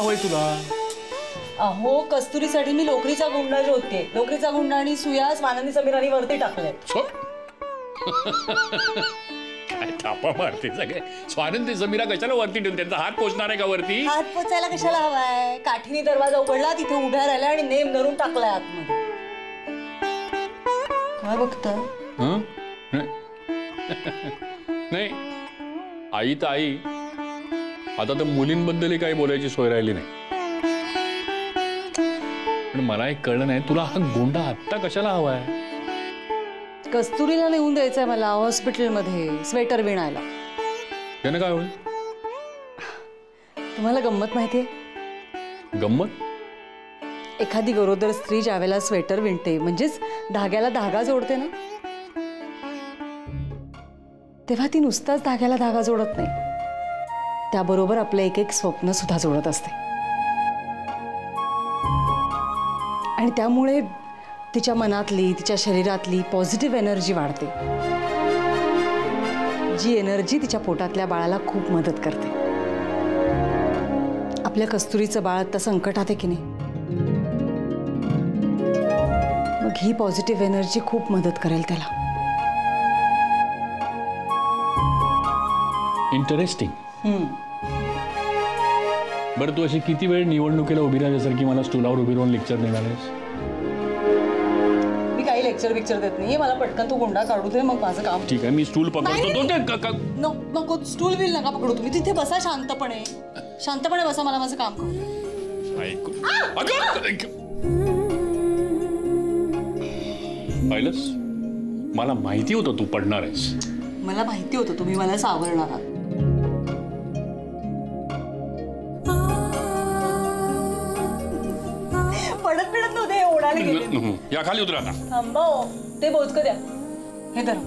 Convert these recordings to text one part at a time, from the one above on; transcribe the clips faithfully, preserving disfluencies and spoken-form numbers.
हवंय तुला? अहो कस्तुरीसाठी मी लोकरीचा गुंडा शोधते. लोकरीचा गुंडा आणि सुया स्वानंदी समीरांनी वरती टाकले. काय थापा मारते सगळे. स्वानंदी समीरा कशाला वरती ठेवून त्यांचा हात पोचणार आहे का वरती? हात पोचायला कशाला हवाय? काठीने दरवाजा उघडला, तिथे उभ्या राहिल्या आणि नेम धरून टाकलाय आतमध्ये. काय बघता? नाही आई तर आई, आता तर मुलींबद्दल काही बोलायची सोय राहिली नाही. पण मला एक कळलं नाही, तुला हा गोंडा आत्ता कशाला हवाय? कस्तुरीला नेऊन द्यायचंय मला हॉस्पिटलमध्ये स्वेटर विणायला. त्यानं काय होईल? तुम्हाला गंमत माहितीये? गंमत? एखादी गरोदर स्त्री ज्यावेळेला स्वेटर विणते म्हणजेच धाग्याला धागा जोडते ना, तेव्हा ती नुसताच धाग्याला धागा जोडत नाही, त्याबरोबर आपलं एक एक स्वप्न सुद्धा जोडत असते. आणि त्यामुळे तिच्या मनातली तिच्या शरीरातली पॉझिटिव्ह एनर्जी वाढते, जी एनर्जी तिच्या पोटातल्या बाळाला खूप मदत करते. आपल्या कस्तुरीचं बाळ आता संकटात आहे की नाही, मग ही पॉझिटिव्ह एनर्जी खूप मदत करेल त्याला. इंटरेस्टिंग. बरं तू अशी किती वेळ निवडणुकीला उभी राहिल्यासारखी मला स्टूलावर उभी राहून लेक्चर देणार आहेस? मी काही लेक्चर पिक्चर देत नाही, मला पटकन तू गुंडा काढू दे, मग माझं काम. ठीक आहे, मी स्टूल पकडतो. नको स्टूल व्हील नका पकडू तुम्ही, तिथे बसा शांतपणे. शांतपणे बसा, मला माझं काम करू. पाहिलंस, मला माहिती होतं तू पडणार आहेस. मला माहिती होतं तुम्ही मला सावरणार आहात. पडत पडत नव्हते, ओढायला गेले. या खाली उतरा ना. थांबा, ते बोचकं द्या. हे धरा.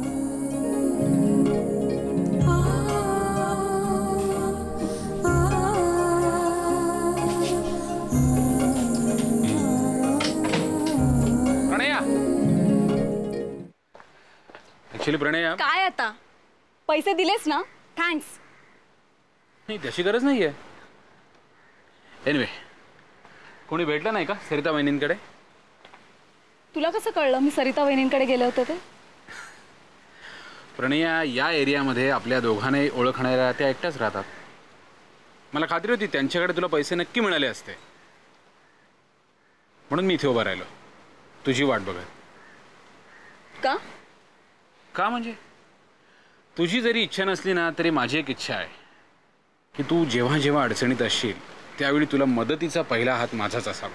प्रणय काय आता पैसे दिलेस ना, थँक्स. नाही त्याची गरज नाहीये. एनिवे, कोणी भेटलं नाही का सरिता वहिनींकडे? तुला कसं कळलं मी सरिता वहिनींकडे गेले होते ते? प्रणया, या एरियामध्ये आपल्या दोघांनाही ओळखणाऱ्या त्या एकट्याच राहतात. मला खात्री होती त्यांच्याकडे तुला पैसे नक्की मिळाले असते, म्हणून मी इथे उभा राहिलो तुझी वाट बघत. का? का म्हणजे तुझी जरी इच्छा नसली ना तरी माझी एक इच्छा आहे की तू जेव्हा जेव्हा अडचणीत असशील त्यावेळी तुला मदतीचा पहिला हात माझाच असावा.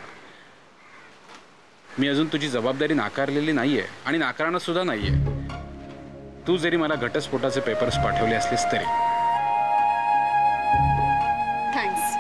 मी अजून तुझी जबाबदारी नाकारलेली नाहीये आणि नाकारणं सुद्धा नाहीये. तू जरी मला घटस्फोटाचे पेपर्स पाठवले असलेस तरी. थँक्स.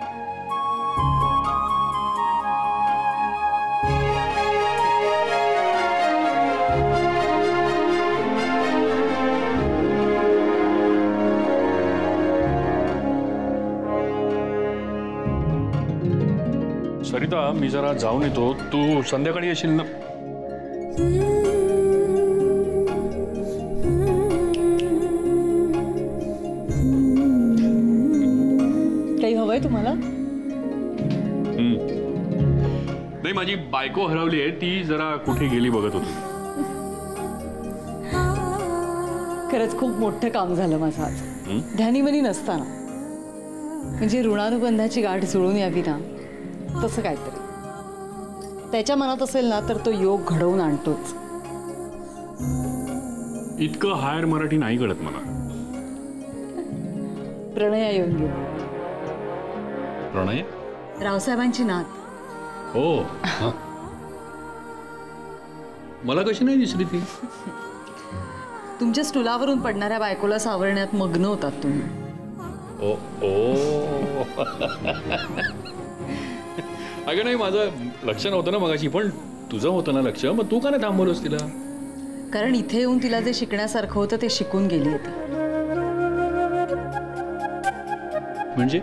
सरिता, मी जरा जाऊन येतो, तू संध्याकाळी येशील ना? काही हवंय तुम्हाला? नाही, माझी बायको हरवली आहे, ती जरा कुठे गेली बघत होती. खरंच खूप मोठं काम झालं माझं आज. ध्यानीमनी नसताना, म्हणजे ऋणानुबंधाची गाठ जुळून यावी ना, तसं काहीतरी त्याच्या मनात असेल ना तर तो योग घडवून आणतोच. इतकं हायर मराठी नाही कळत मला. प्रणया येऊन गेली. प्रणय? रावसाहेबांची नात. हो, मला कशी नाही दिसली ती? तुमच्या स्टुलावरून पडणाऱ्या बायकोला सावरण्यात मग्न होतात तुम्ही. ओ ओ अगं नाही, माझं लक्ष नव्हतं ना मगाशी, पण तुझं होतं ना लक्ष, मग तू का नाही थांबवलंस तिला? कारण इथे येऊन तिला जे शिकण्यासारखं होतं ते शिकून गेली होती. म्हणजे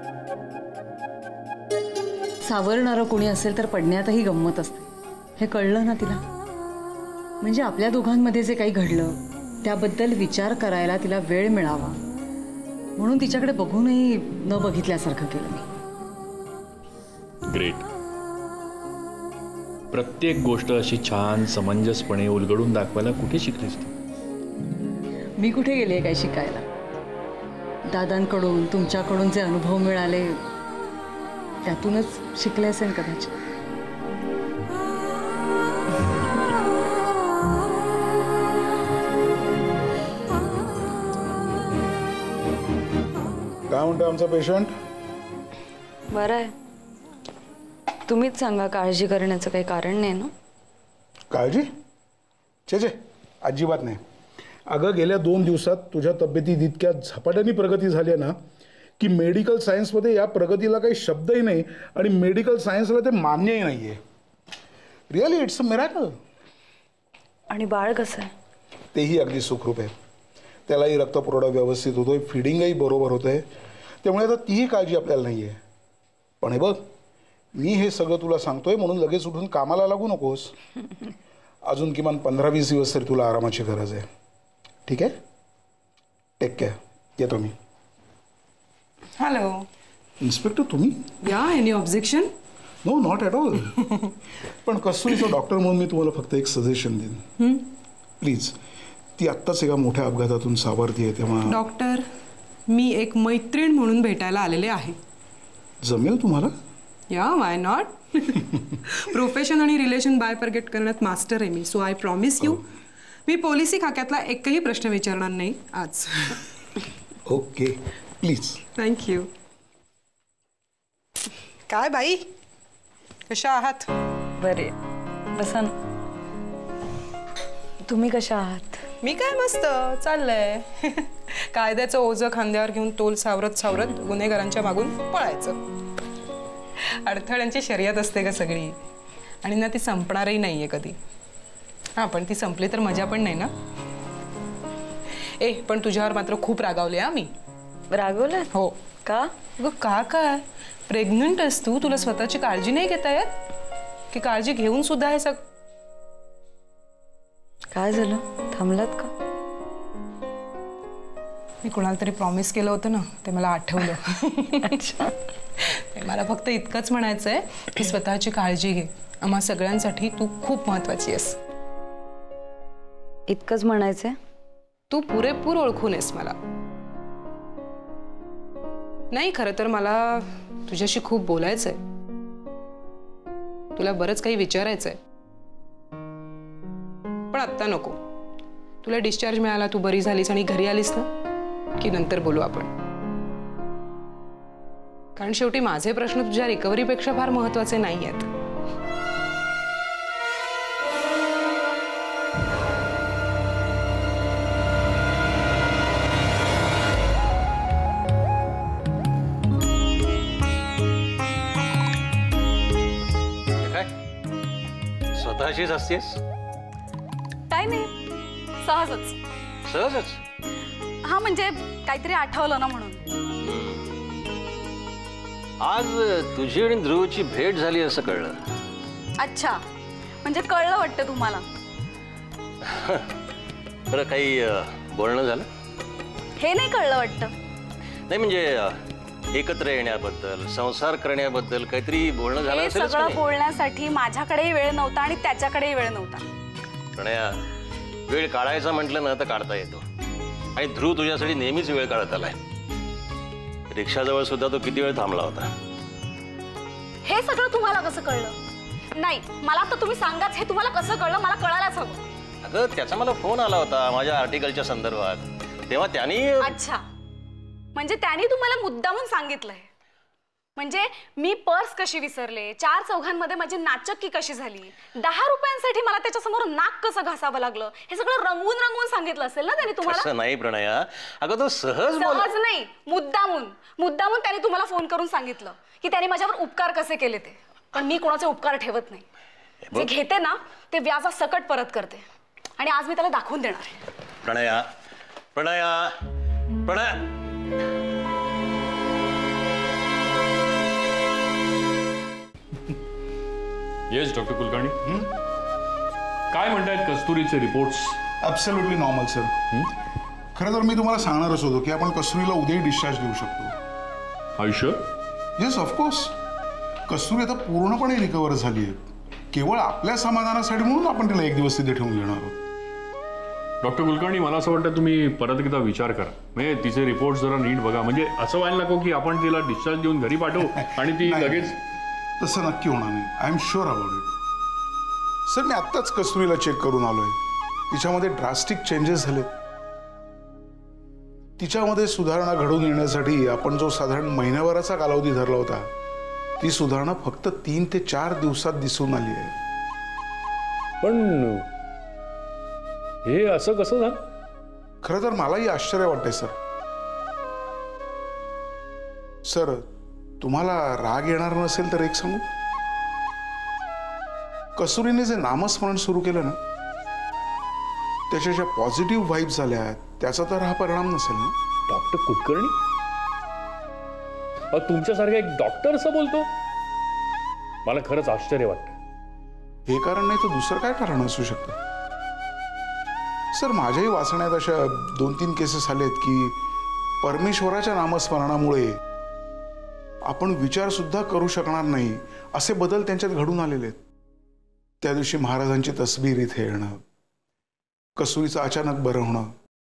सावरणारं कोणी असेल तर पडण्यातही गंमत असते, हे कळलं ना तिला. म्हणजे आपल्या दोघांमध्ये जे काही घडलं त्याबद्दल विचार करायला तिला वेळ मिळावा म्हणून तिच्याकडे बघूनही न बघितल्यासारखं केलं मी. ग्रेट. प्रत्येक गोष्ट अशी छान समंजसपणे उलगडून दाखवायला कुठे शिकलीस तू? मी कुठे गेले काय शिकायला? दादांकडून तुमच्याकडून जे अनुभव मिळाले त्यातूनच शिकले असेल कदाचित. काय म्हणतो आमचा पेशंट? बरं आहे. तुम्हीच सांगा, काळजी करण्याचं काही कारण नाही ना? काळजी? छे छे, अजिबात नाही. अगं गेल्या दोन दिवसात तुझ्या तब्येतीत इतक्या झपाट्याने प्रगती झाली आहे ना की मेडिकल सायन्समध्ये या प्रगतीला काही शब्दही नाही आणि मेडिकल सायन्सला ते मान्यही नाही आहे. Really it's a miracle. आणि बाळ कसं आहे? तेही अगदी सुखरूप आहे. त्यालाही रक्तपुरवठा व्यवस्थित होतोय, फिडिंगही बरोबर होत आहे. त्यामुळे आता तीही काळजी आपल्याला नाही आहे. पण हे बघ, मी हे सगळं तुला सांगतोय म्हणून लगेच उठून कामाला लागू नकोस. अजून किमान पंधरा वीस दिवस तरी तुला आरामाची गरज आहे. ठीक आहे? Take care. येतो मी. हॅलो इन्स्पेक्टर, तुम्ही? या any objection? No, not at all. पण कस्तुरीचा डॉक्टर म्हणून मी तुम्हाला फक्त एक सजेशन देईन. प्लीज, ती आत्ताच एका मोठ्या अपघातातून सावरती आहे, तेव्हा डॉक्टर, मी एक मैत्रीण म्हणून भेटायला आलेले आहे. जमेल तुम्हाला? या, वाय नॉट. प्रोफेशन आणि रिलेशन बायफर्गेट करण्यात मास्टर आहे मी. सो आय प्रॉमिस यू, मी पोलिसी खाक्यातला एकही प्रश्न विचारणार नाही आज. Okay, please. थँक्यू. काय बाई, कशा आहात? बरे, बसा ना. तुम्ही कशा आहात? मी काय मस्त चाललंय. कायद्याचं ओझं खांद्यावर घेऊन तोल सावरत सावरत गुन्हेगारांच्या मागून पळायचं. अडथळ्यांची शर्यत असते का सगळी, आणि ना ती संपणारही नाहीये कधी. हां, पण ती संपली तर मजा पण नाही ना. ए, पण तुझ्यावर मात्र खूप रागावले हा मी. रागवलं? हो. का? अगं का काय, प्रेग्नंट आहेस तू, तुला स्वतःची काळजी नाही घेता येत की काळजी घेऊन सुद्धा हे सग. काय झालं, थांबलात का? मी कोणाला तरी प्रॉमिस केलं होतं ना, ते मला आठवलं. अच्छा. मला फक्त इतकंच म्हणायचं आहे की स्वतःची काळजी घे. आम्हा सगळ्यांसाठी तू खूप महत्वाची आहेस. इतकंच म्हणायचंय? तू पुरेपूर ओळखून आहेस मला. नाही, खरं तर मला तुझ्याशी खूप बोलायचंय. तुला बरंच काही विचारायचंय, पण आत्ता नको. तुला डिस्चार्ज मिळाला, तू बरी झालीस आणि घरी आलीस ना की नंतर बोलू आपण. कारण शेवटी माझे प्रश्न तुझ्या रिकव्हरीपेक्षा फार महत्वाचे नाही आहेत. स्वतःशीच असतेस? काय नाही, सहजच. सहजच? हा, म्हणजे काहीतरी आठवलं ना म्हणून. आज तुझी आणि ध्रुवची भेट झाली असं कळलं. अच्छा, म्हणजे कळलं वाटतं तुम्हाला. बरं, काही बोलणं झालं? हे नाही कळलं वाटतं. नाही म्हणजे एकत्र येण्याबद्दल, संसार करण्याबद्दल काहीतरी बोलणं झालं हे असेल. सगळं बोलण्यासाठी माझ्याकडेही वेळ नव्हता आणि त्याच्याकडेही वेळ नव्हता. प्रणया, वेळ काढायचा म्हटलं ना तर काढता येतो. आणि ध्रुव तुझ्यासाठी नेहमीच वेळ काढत आलाय. रिक्षाजवळ सुद्धा तो किती वेळ थांबला होता. हे सगळं तुम्हाला कसं कळलं? नाही, मला तर तुम्ही सांगाच, हे तुम्हाला कसं कळलं, मला कळायलाच हवं. अगं, त्याचा मला फोन आला होता माझ्या आर्टिकलच्या संदर्भात. तेव्हा त्यांनी. अच्छा, म्हणजे त्यांनी तुम्हाला मुद्दामून सांगितलंय. म्हणजे मी पर्स कशी विसरले, चार चौघांमध्ये माझी नाचक्की कशी झाली, दहा रुपयांसाठी मला त्याच्यासमोर नाक कसं घासावं लागलं, हे सगळं रंगवून रंगवून सांगितलं असेल ना त्यांनी तुम्हाला. असं नाही प्रणया, अगं तो सहज सहज नाही, मुद्दामून मुद्दामून त्यांनी तुम्हाला फोन करून सांगितलं की त्यांनी माझ्यावर उपकार कसे केले ते. पण मी कोणाचे उपकार ठेवत नाही. जे घेते ना ते व्याजा सकट परत करते, आणि आज मी त्याला दाखवून देणार आहे. प्रणया, प्रणया, प्रणया. येस डॉक्टर कुलकर्णी, काय म्हणतायत कस्तुरीचे रिपोर्ट्स? Absolutely normal sir. खरं तर मी तुम्हाला सांगणारच होतो की आपण कस्तुरीला उद्याही डिस्चार्ज देऊ शकतो. आयुष्य? Yes, of course. कस्तुरी आता पूर्णपणे रिकवर झाली आहे. केवळ आपल्या समाधानासाठी म्हणून आपण तिला एक दिवस तिथे ठेवून घेणार आहोत. डॉक्टर कुलकर्णी, मला असं वाटतं तुम्ही परत एकदा विचार करा. म्हणजे तिचे रिपोर्ट जरा नीट बघा. म्हणजे असं व्हायला नको की आपण तिला डिस्चार्ज देऊन घरी पाठवू आणि ती लगेच. तसं नक्की होणार नाही. I am sure about it. Sir, मी आत्ताच कस्तुरीला चेक करून आलोय. तिच्यामध्ये ड्रास्टिक चेंजेस झालेत. तिच्यामध्ये सुधारणा घडून येण्यासाठी आपण जो साधारण महिन्याभराचा कालावधी धरला होता, ती सुधारणा फक्त तीन ते चार दिवसात दिसून आली आहे. पण हे असं कसं झालं? खरं तर मलाही आश्चर्य वाटतंय सर. सर, तुम्हाला राग येणार नसेल तर एक सांगू. कस्तुरीने जे नामस्मरण सुरू केलं ना, त्याच्या ज्या पॉझिटिव्ह व्हाइब्स झाल्या त्याचा तर हा परिणाम नसेल ना. डॉक्टर कुलकर्णी, तुमच्यासारखा एक डॉक्टर असं बोलतो? मला खरंच आश्चर्य वाटतं. हे कारण नाही तर दुसरं काय कारण असू शकतं? सर, माझ्याही वाचण्यात अशा दोन तीन केसेस आलेत की परमेश्वराच्या नामस्मरणामुळे आपण विचार सुद्धा करू शकणार नाही असे बदल त्यांच्यात घडून आलेले आहेत. त्या दिवशी महाराजांची तसबीर इथे येणं, कस्तुरीचं अचानक बरं होणं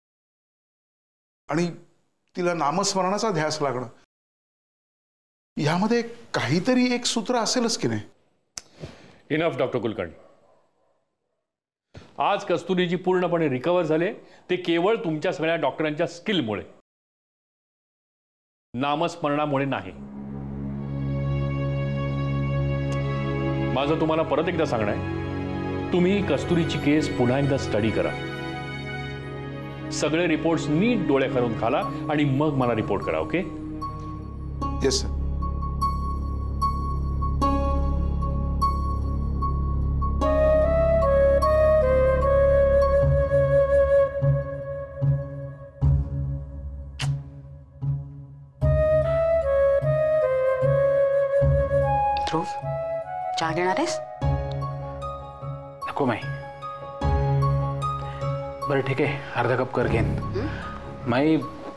आणि तिला नामस्मरणाचा ध्यास लागणं, यामध्ये काहीतरी एक सूत्र असेलच की नाही? Enough doctor Kulkarni. आज कस्तुरीजी पूर्णपणे रिकवर झाले ते केवळ तुमच्या सगळ्या डॉक्टरांच्या स्किलमुळे, नामस्मरणामुळे नाही. माझं तुम्हाला परत एकदा सांगणं आहे, तुम्ही कस्तुरीची केस पुन्हा एकदा स्टडी करा. सगळे रिपोर्ट्स नीट डोळे खालून खाला आणि मग मला रिपोर्ट करा. ओके? Yes sir. ध्रुव, चहा घेणार आहेस? नको माई. बरं ठीक आहे, अर्धा कप कर घेन. माई,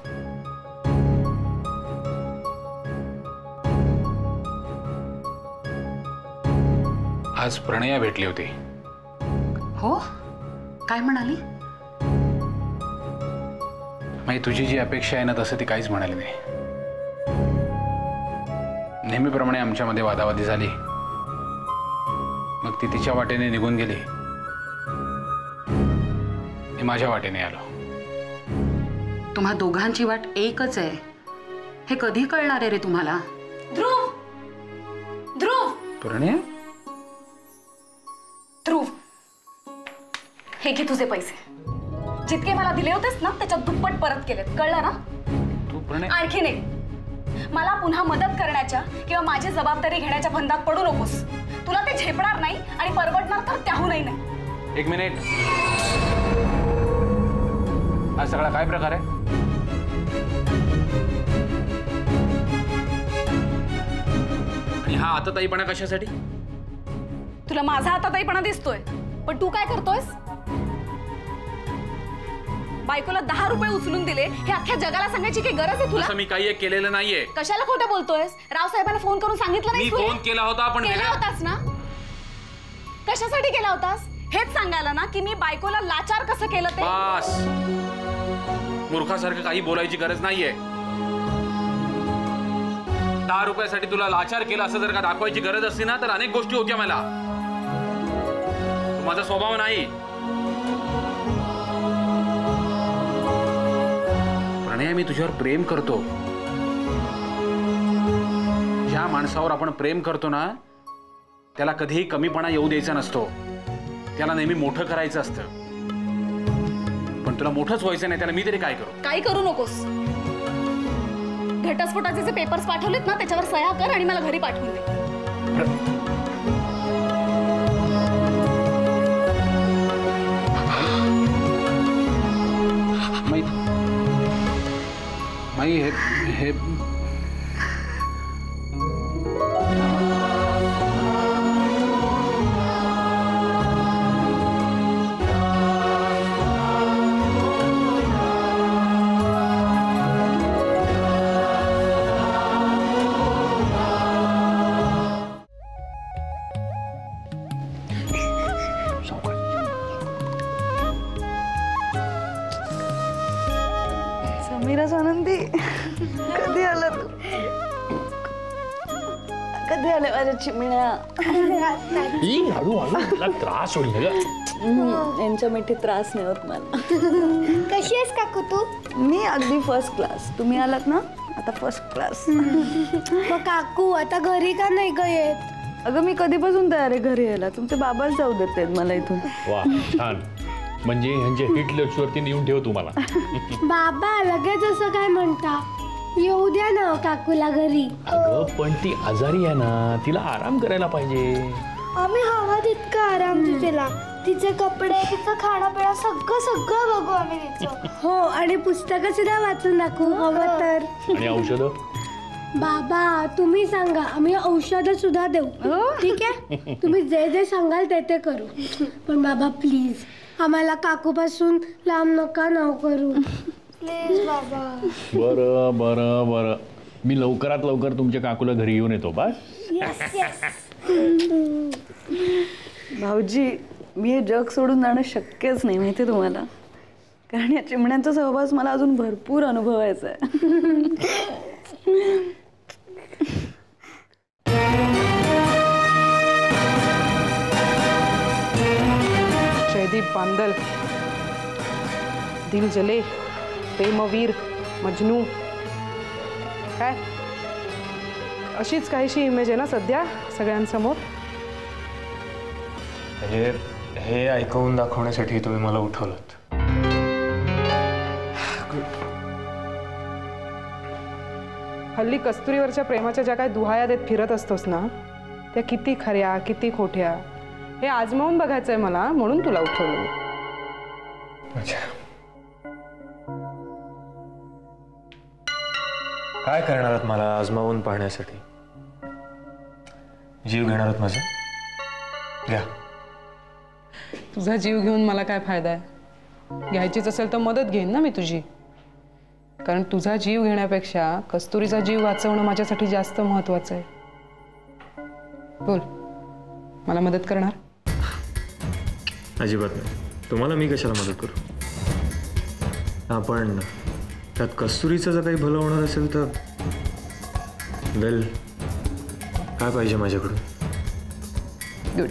आज प्रणया भेटली होती. हो? काय म्हणाली? माई, तुझी जी अपेक्षा आहे ना तसं ती काहीच म्हणाली नाही. नेहमीप्रमाणे आमच्यामध्ये वादावादी झाली. मग ती तिच्या वाटेने निघून गेली, मी माझ्या वाटेने आलो. तुम्हा दोघांची वाट एकच आहे हे कधी कळणार आहे रे तुम्हाला? ध्रुव, ध्रुव, प्रणया, ध्रुव, हे घे तुझे पैसे. जितके मला दिले होतेस ना त्याच्यात दुप्पट परत केलेत. कळलं ना? तू प्रणया, आणखी नाही. मला पुन्हा मदत करण्याच्या किंवा माझी जबाबदारी घेण्याच्या फंदात पडू नकोस. तुला ते झेपणार नाही आणि परवडणार तर त्याहूनही नाही. एक मिनिट. हा सगळा काय प्रकार आहे? आणि हा आताताईपणा कशासाठी? तुला माझा आताताईपणा दिसतोय, पण तू काय करतोयस? बायकोला दहा रुपये उचलून दिले हे अख्ख्या जगाला सांगायची काही गरज आहे तुला? असं मी काही एक केलेलं नाहीये. कशाला खोटं बोलतोयस? रावसाहेबांना फोन करून सांगितलं नाही? मी फोन केला होता, पण केला होतास ना? कशासाठी केला होतास? हेच सांगायला ना की मी बायकोला लाचार कसं केलं ते. बस, मूर्खासारखं काही बोलायची गरज नाहीये. दहा रुपयासाठी तुला लाचार केला असं जर का दाखवायची गरज असती ना तर अनेक गोष्टी होत्या. मला माझा स्वभाव नाही. प्रणया, मी तुझ्यावर प्रेम करतो. ज्या माणसावर आपण प्रेम करतो ना त्याला कधीही कमीपणा येऊ द्यायचा नसतो. त्याला नेहमी मोठं करायचं असतं. पण तुला मोठंच व्हायचं नाही, त्याला मी तरी काय करू? काही करू नकोस. घटस्फोटाचे जे पेपर्स पाठवलेत ना त्याच्यावर सह्या कर आणि मला घरी पाठवून दे. माई, माई हे हे कधी आले माझ्या चिमण्या? ई, हळू हळू मला त्रास होईल ना ग. यांच्या मिठी त्रास नाही होत मला. कशी आहेस काकू तू? मी अगदी फर्स्ट क्लास. तुम्ही आलात ना आता फर्स्ट क्लास. मग काकू आता घरी का नाही ग येत? अगं मी कधीपासून तयार आहे घरी यायला. तुमचे बाबाच जाऊ देत आहेत मला इथून. वा छान. म्हणजे ह्यांच्या हिट लिस्ट वरती नेऊन ठेव तुम्हाला. बाबा लगेच असं काय म्हणता? येऊ द्या ना काकूला घरी. अगं पण ती आजारी आहे ना, तिला आराम करायला पाहिजे. आम्ही हवा तितका आराम देऊ तिला. तिचे कपडे, तिचं खाणं पिणं सगळं सगळं बघू आम्ही तिचं. हो आणि पुस्तकं सुद्धा वाचून दाखवू हवं तर. आणि औषधं? बाबा तुम्ही सांगा, आम्ही औषधं सुद्धा देऊ. ठीक आहे, तुम्ही जे जे सांगाल ते ते करू. पण बाबा प्लीज आम्हाला काकूपासून लांब नका नाव करू प्लीज बाबा. बरं बरं बरं, मी लवकरात लवकर तुमच्या काकूला घरी येऊन येतो. बस. भाऊजी मी हे जग सोडून जाणं शक्यच नाही माहिती तुम्हाला. कारण या चिमण्यांचा सहवास मला अजून भरपूर अनुभवायचा आहे. जयदीप बांदल, दिल जले, प्रेमवीर, मजनू, काय अशीच काहीशी इमेज आहे ना सध्या सगळ्यांसमोर. हे हे ऐकवून दाखवण्यासाठी तुम्ही मला उठवलं. हल्ली कस्तुरीवरच्या प्रेमाच्या ज्या काय दुहाया देत फिरत असतोस ना, त्या किती खऱ्या किती खोट्या हे आजमावून बघायचंय मला, म्हणून तुला उठवलं. अच्छा, काय करणार आहात मला आजमावून पाहण्यासाठी? जीव घेणार आहात माझा? घ्या. तुझा जीव घेऊन मला काय फायदा आहे? घ्यायचीच असेल तर मदत घेईन ना मी तुझी. कारण तुझा जीव घेण्यापेक्षा कस्तुरीचा जीव वाचवणं माझ्यासाठी जास्त महत्वाचं आहे. बोल, मला मदत करणार? अजिबात नाही. तुम्हाला मी कशाला मदत करू? आपण त्यात कस्तुरीचं जर काही भलं होणार असेल तर वेल, काय पाहिजे माझ्याकडून? गुड.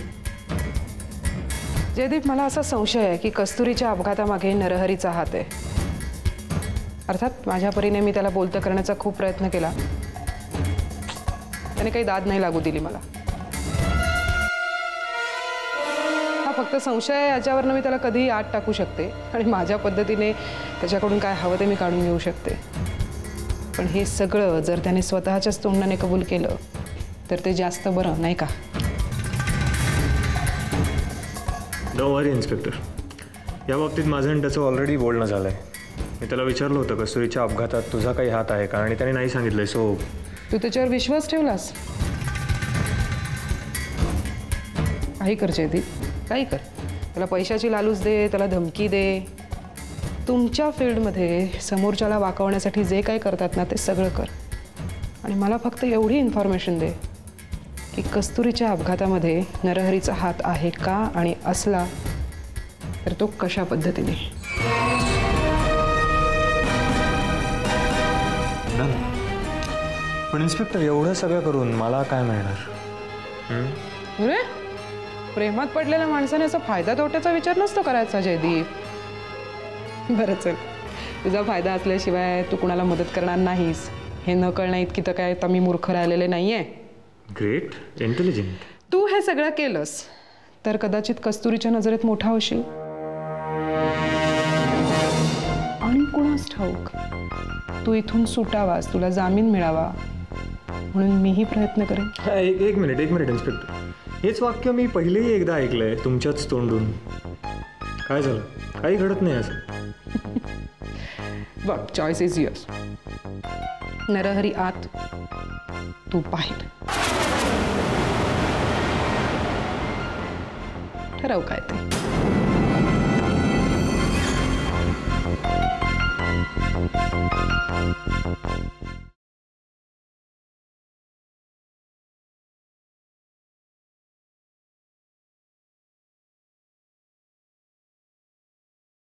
जयदीप, मला असा संशय आहे की कस्तुरीच्या अपघातामागे नरहरीचा हात आहे. अर्थात माझ्या परीने मी त्याला बोलतं करण्याचा खूप प्रयत्न केला. त्याने काही दाद नाही लागू दिली मला. हा फक्त संशय आहे, याच्यावरनं मी त्याला कधीही आत टाकू शकते आणि माझ्या पद्धतीने त्याच्याकडून काय हवं ते मी काढून घेऊ शकते. पण हे सगळं जर त्याने स्वतःच्याच तोंडाने कबूल केलं तर ते जास्त बरं नाही का? डोंट वरी इन्स्पेक्टर, या बाबतीत माझं आणि त्याचं ऑलरेडी बोलणं झालं आहे. मी त्याला विचारलं होतं कस्तुरीच्या अपघातात तुझा काही हात आहे का, आणि त्याने नाही सांगितलंय. सो तू त्याच्यावर विश्वास ठेवलास? काही कर जयदीप, काही कर. त्याला पैशाची लालूच दे, त्याला धमकी दे. तुमच्या फील्डमध्ये समोरच्याला वाकवण्यासाठी जे काही करतात ना ते सगळं कर. आणि मला फक्त एवढी इन्फॉर्मेशन दे की कस्तुरीच्या अपघातामध्ये नरहरीचा हात आहे का, आणि असला तर तो कशा पद्धतीने. पण इन्स्पेक्टर, एवढं सगळं करून मला काय मिळणार? अरे, प्रेमात पडलेल्या माणसाने असा फायदा तोट्याचा विचार नसतो करायचा जयदीप. बरं चल, तुझा फायदा असल्याशिवाय तू कुणाला मदत करणार नाहीस हे न कळणं इतकी तर काय मी मूर्ख राहिलेले नाहीये. Great, intelligent. तू हे सगळं केलंस तर कदाचित कस्तुरीच्या नजरेत मोठा होशील. आणि कुणास ठाऊक, तू इथून सुटावास, तुला जामीन मिळावा म्हणून मीही प्रयत्न करेन. एक एक मिनिट एक मिनिट इन्स्पेक्टर, हेच वाक्य मी पहिलेही एकदा ऐकलंय तुमच्याच तोंडून. काय झालं? काही घडत नाही असं. बघ, चॉईस इज युअर्स. नरहरी आत, तू बाहेर. ठरव काय ते.